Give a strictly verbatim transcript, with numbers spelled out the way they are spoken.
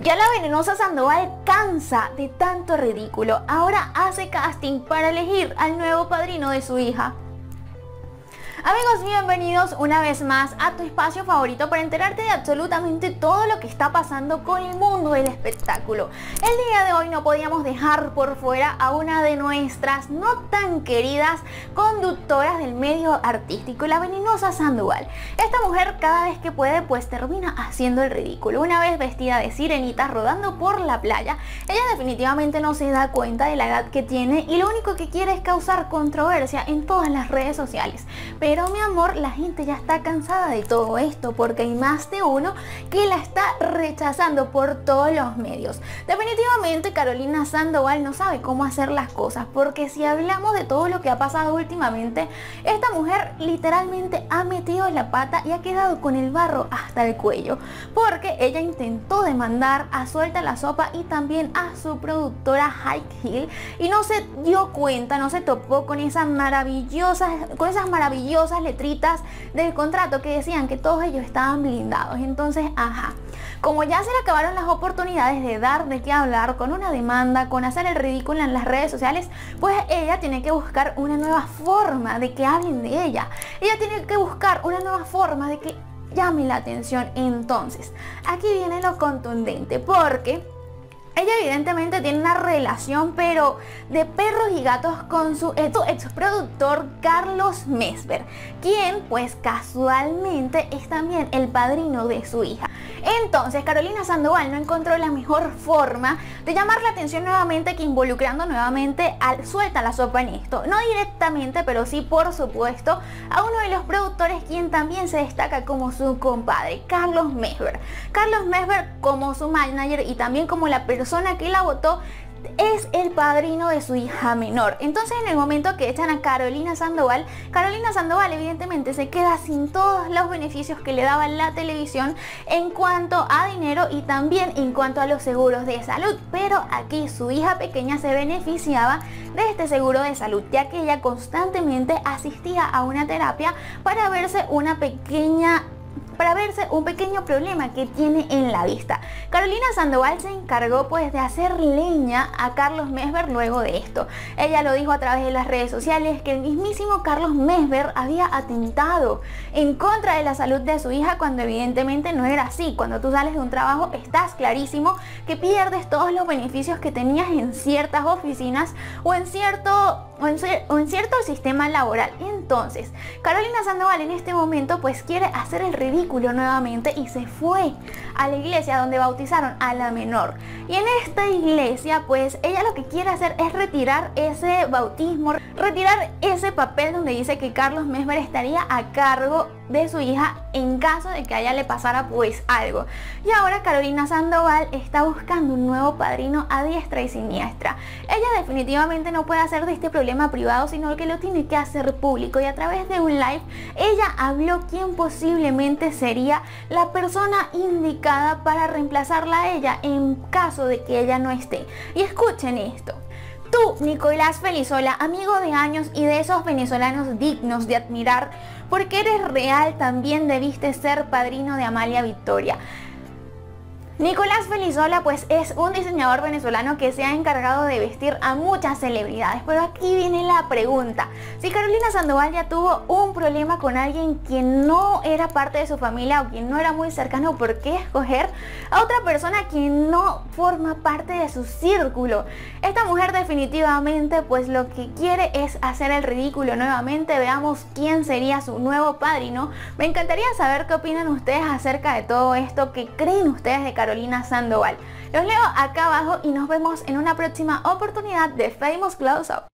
Ya la venenosa Sandoval cansa de tanto ridículo. Ahora hace casting para elegir al nuevo padrino de su hija. Amigos, bienvenidos una vez más a tu espacio favorito para enterarte de absolutamente todo lo que está pasando con el mundo del espectáculo. El día de hoy no podíamos dejar por fuera a una de nuestras no tan queridas conductoras del medio artístico, la venenosa Sandoval. Esta mujer cada vez que puede pues termina haciendo el ridículo. Una vez vestida de sirenita rodando por la playa, ella definitivamente no se da cuenta de la edad que tiene y lo único que quiere es causar controversia en todas las redes sociales. Pero Pero mi amor, la gente ya está cansada de todo esto porque hay más de uno que la está rechazando por todos los medios. Definitivamente Carolina Sandoval no sabe cómo hacer las cosas, porque si hablamos de todo lo que ha pasado últimamente, esta mujer literalmente ha metido la pata y ha quedado con el barro hasta el cuello, porque ella intentó demandar a Suelta la Sopa y también a su productora High Heel y no se dio cuenta, no se topó con esas maravillosas, con esas maravillosas letritas del contrato que decían que todos ellos estaban blindados. Entonces, ajá, como ya se le acabaron las oportunidades de dar de qué hablar con una demanda, con hacer el ridículo en las redes sociales, pues ella tiene que buscar una nueva forma de que hablen de ella. Ella tiene que buscar una nueva forma de que llame la atención. Entonces, aquí viene lo contundente, porque ella evidentemente tiene una relación pero de perros y gatos con su ex productor Carlos Mesver, quien pues casualmente es también el padrino de su hija. Entonces Carolina Sandoval no encontró la mejor forma de llamar la atención nuevamente que involucrando nuevamente al Suelta la Sopa en esto. No directamente, pero sí por supuesto a uno de los productores quien también se destaca como su compadre, Carlos Mesver. Carlos Mesver como su manager y también como la persona que la votó es el padrino de su hija menor. Entonces en el momento que echan a Carolina Sandoval, Carolina Sandoval evidentemente se queda sin todos los beneficios que le daba la televisión en cuanto a dinero y también en cuanto a los seguros de salud. Pero aquí su hija pequeña se beneficiaba de este seguro de salud, ya que ella constantemente asistía a una terapia para verse una pequeña para verse un pequeño problema que tiene en la vista. Carolina Sandoval se encargó pues de hacer leña a Carlos Mesver luego de esto. Ella lo dijo a través de las redes sociales que el mismísimo Carlos Mesver había atentado en contra de la salud de su hija, cuando evidentemente no era así. Cuando tú sales de un trabajo estás clarísimo que pierdes todos los beneficios que tenías en ciertas oficinas o en cierto o en, o en cierto sistema laboral. Entonces Carolina Sandoval en este momento pues quiere hacer el ridículo nuevamente y se fue a la iglesia donde bautizaron a la menor. Y en esta iglesia pues ella lo que quiere hacer es retirar ese bautismo, retirar ese papel donde dice que Carlos Mesver estaría a cargo de su hija en caso de que a ella le pasara pues algo. Y ahora Carolina Sandoval está buscando un nuevo padrino a diestra y siniestra. Ella definitivamente no puede hacer de este problema privado, sino que lo tiene que hacer público, y a través de un live ella habló quién posiblemente sería la persona indicada para reemplazarla a ella en caso de que ella no esté. Y escuchen esto. Tú, Nicolás Felizola, amigo de años y de esos venezolanos dignos de admirar, porque eres real, también debiste ser padrino de Amalia Victoria. Nicolás Felizola pues es un diseñador venezolano que se ha encargado de vestir a muchas celebridades, pero aquí viene la pregunta: si Carolina Sandoval ya tuvo un problema con alguien quien no era parte de su familia o quien no era muy cercano, ¿por qué escoger a otra persona quien no forma parte de su círculo? Esta mujer definitivamente pues lo que quiere es hacer el ridículo nuevamente. Veamos quién sería su nuevo padrino. Me encantaría saber qué opinan ustedes acerca de todo esto, qué creen ustedes de Carolina Sandoval. Los leo acá abajo y nos vemos en una próxima oportunidad de Famous Close Up.